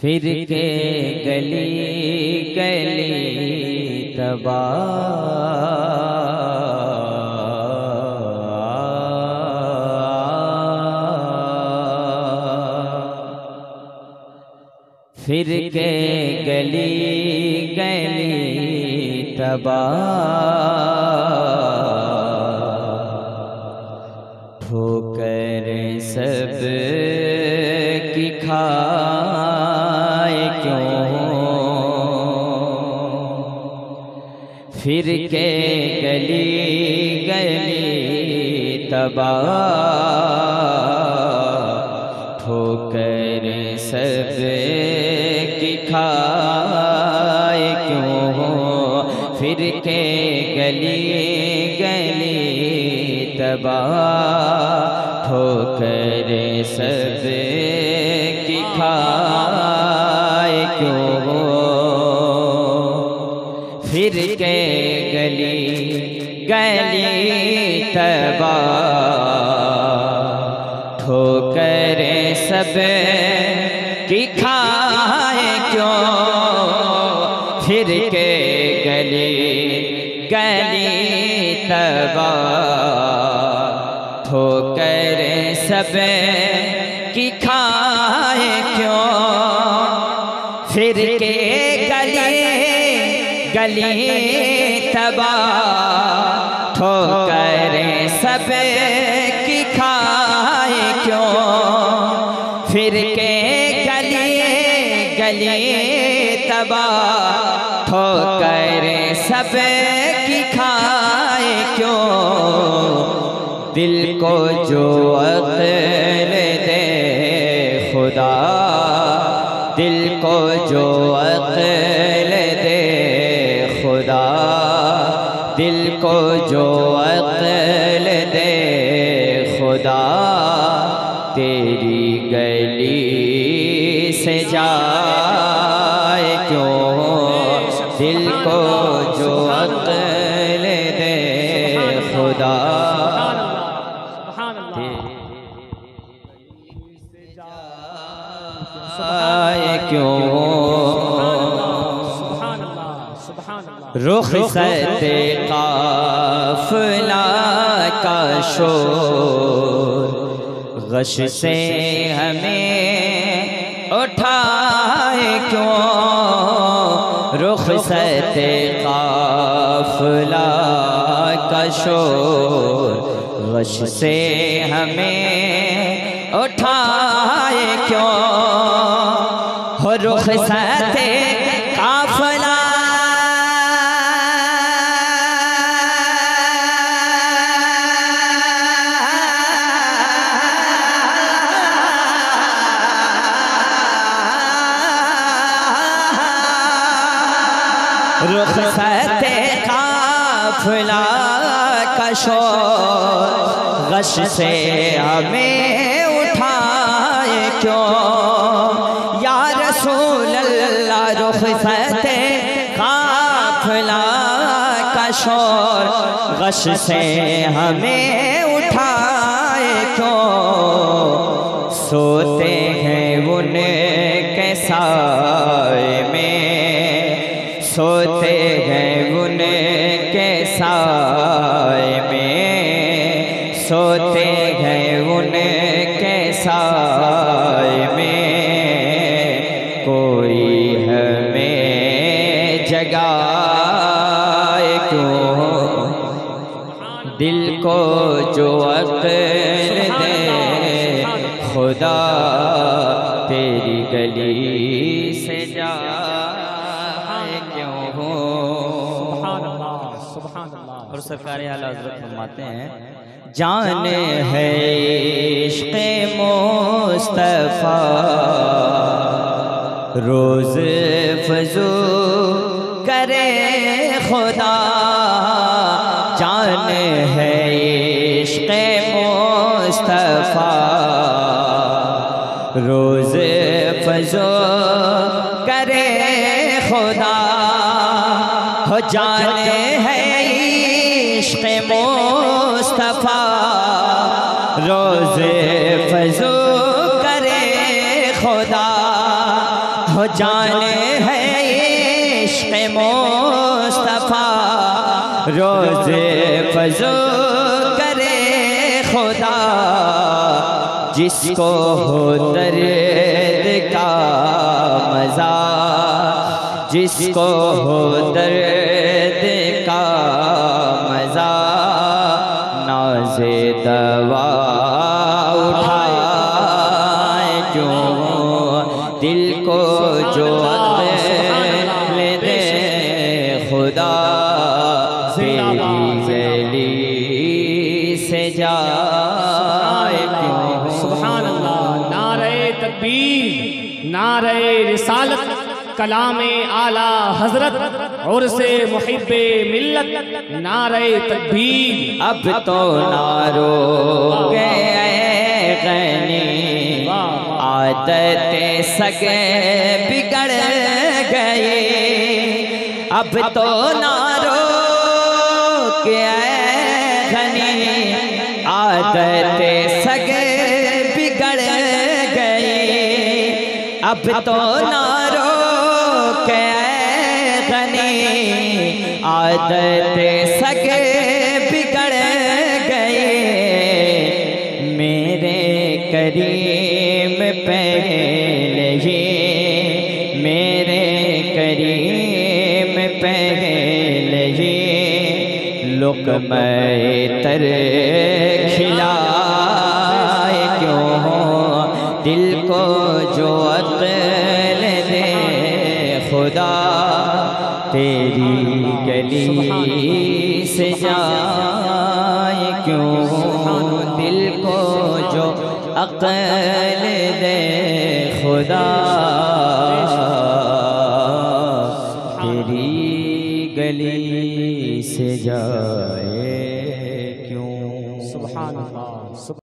फिर के गली गली तबाह, फिर के गली गली तबाह, ठोकर सब की खाए क्यों। फिर के गली गली तबाह, ठोकर सब की खाए क्यों हो। फिर के गली गली तबाह, ठोकर सब की खाए क्यों हो। फिर के गली गली तबाह, ठोकर सब की खाए क्यों। फिर के गली गली तबाह, ठोकर सब की खाए क्यों। फिर के गली गली तबाह, ठोकर सब की खाए क्यों। फिर के गली गली तबाह, ठोकर सब की खाए क्यों। दिल को जो अक्ल दे खुदा, दिल को जो अक्ल दे खुदा, दिल को जो अक्ल दे खुदा, तेरी गली से जाए क्यों। दिल को जो अक्ल दे खुदा, जाए क्यों। रुखसत काफिला का शोर, गश से हमें उठाए क्यों। रुखसत काफिला का शोर, गश से हमें उठाए क्यों हो। रुखसत काफिला रुखसत काफिला का शोर, गश से हमें उठाए क्यों। या रसूल अल्लाह रुखसत काफिला का शोर, गश से हमें उठाए क्यों। सोते हैं उनके साए में, सोते हैं उनके साए में, सोते हैं उनके साए में। कोई हमें जगाए क्यों। दिल को जो अक्ल दे खुदा, तेरी गली से जाए क्यों हो। और सरकार आला हज़रत फरमाते हैं, जान है इश्क़ मुस्तफ़ा, रोज़ फ़ज़ू करे खुदा। जान है इश्क़ मुस्तफ़ा, रोज़ फ़ज़ू करे खुदा हो। जाने है इश्क़ मुस्तफ़ा, रोज़ फ़ज़ू करे खुदा हो जाने है इश्क़ मुस्तफ़ा, रोज़े फज़ो करे खुदा, जिसको हो दर्द का मज़ा, जिसको हो दर्द का मज़ा, नाज़े दवा उठाए जो दिल को जो अक़ल दे खुदा, तेरी गली से जाए क्यों। सुभान अल्लाह। नारे तकबीर, नारे रिसालत, कलामे आला हजरत और से मुहिब्बे मिल्लत, नारे तकबीर। अब तो नारो के गनी, आदतें सगे बिगड़ गए। अब तो नारो के गनी, आदतें सगे बिगड़ गए। अब तो नारो के गनी, आदतें सगे बिगड़ गए। मेरे करीम पहले ही, मेरे करीम पहले ही लुक़्मा तर खिलाए क्यों, दिल को जो अक़ल दे खुदा, तेरी गली से जाए क्यों, दिल को जो अक़ल दे खुदा, तेरी गली से जाए क्यों। सुभान अल्लाह।